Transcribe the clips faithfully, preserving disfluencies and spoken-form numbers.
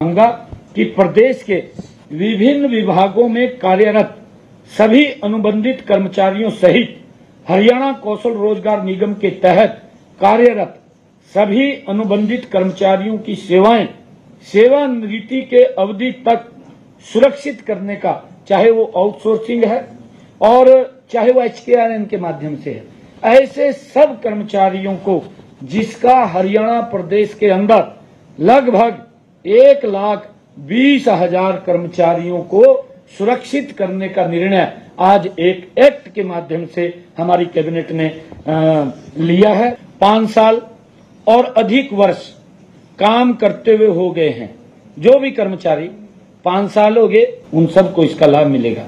कहूंगा कि प्रदेश के विभिन्न विभागों में कार्यरत सभी अनुबंधित कर्मचारियों सहित हरियाणा कौशल रोजगार निगम के तहत कार्यरत सभी अनुबंधित कर्मचारियों की सेवाएं सेवानिवृत्ति के अवधि तक सुरक्षित करने का, चाहे वो आउटसोर्सिंग है और चाहे वो एचकेआरएन के माध्यम से है, ऐसे सब कर्मचारियों को जिसका हरियाणा प्रदेश के अंदर लगभग एक लाख बीस हजार कर्मचारियों को सुरक्षित करने का निर्णय आज एक एक्ट के माध्यम से हमारी कैबिनेट ने आ, लिया है। पांच साल और अधिक वर्ष काम करते हुए हो गए हैं जो भी कर्मचारी पांच साल हो गए, उन सबको इसका लाभ मिलेगा।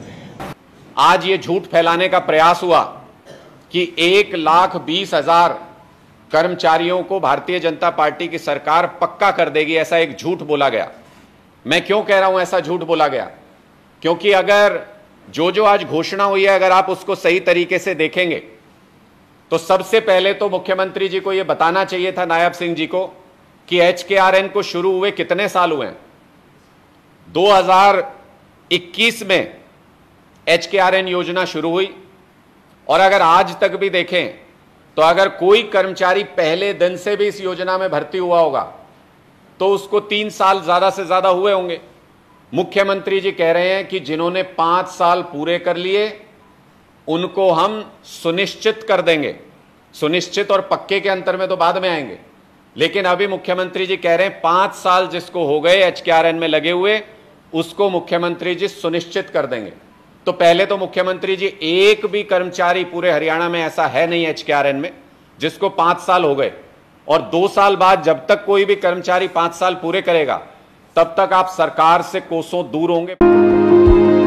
आज ये झूठ फैलाने का प्रयास हुआ कि एक लाख बीस हजार कर्मचारियों को भारतीय जनता पार्टी की सरकार पक्का कर देगी, ऐसा एक झूठ बोला गया। मैं क्यों कह रहा हूं ऐसा झूठ बोला गया? क्योंकि अगर जो जो आज घोषणा हुई है, अगर आप उसको सही तरीके से देखेंगे तो सबसे पहले तो मुख्यमंत्री जी को यह बताना चाहिए था, नायब सिंह जी को, कि एचकेआरएन को शुरू हुए कितने साल हुए हैं। दो हज़ार इक्कीस में एचकेआरएन योजना शुरू हुई और अगर आज तक भी देखें तो अगर कोई कर्मचारी पहले दिन से भी इस योजना में भर्ती हुआ होगा तो उसको तीन साल ज्यादा से ज्यादा हुए होंगे। मुख्यमंत्री जी कह रहे हैं कि जिन्होंने पांच साल पूरे कर लिए उनको हम सुनिश्चित कर देंगे। सुनिश्चित और पक्के के अंतर में तो बाद में आएंगे, लेकिन अभी मुख्यमंत्री जी कह रहे हैं पांच साल जिसको हो गए एचकेआरएन में लगे हुए उसको मुख्यमंत्री जी सुनिश्चित कर देंगे। तो पहले तो मुख्यमंत्री जी, एक भी कर्मचारी पूरे हरियाणा में ऐसा है नहीं एचकेआरएन में जिसको पांच साल हो गए, और दो साल बाद जब तक कोई भी कर्मचारी पांच साल पूरे करेगा तब तक आप सरकार से कोसों दूर होंगे।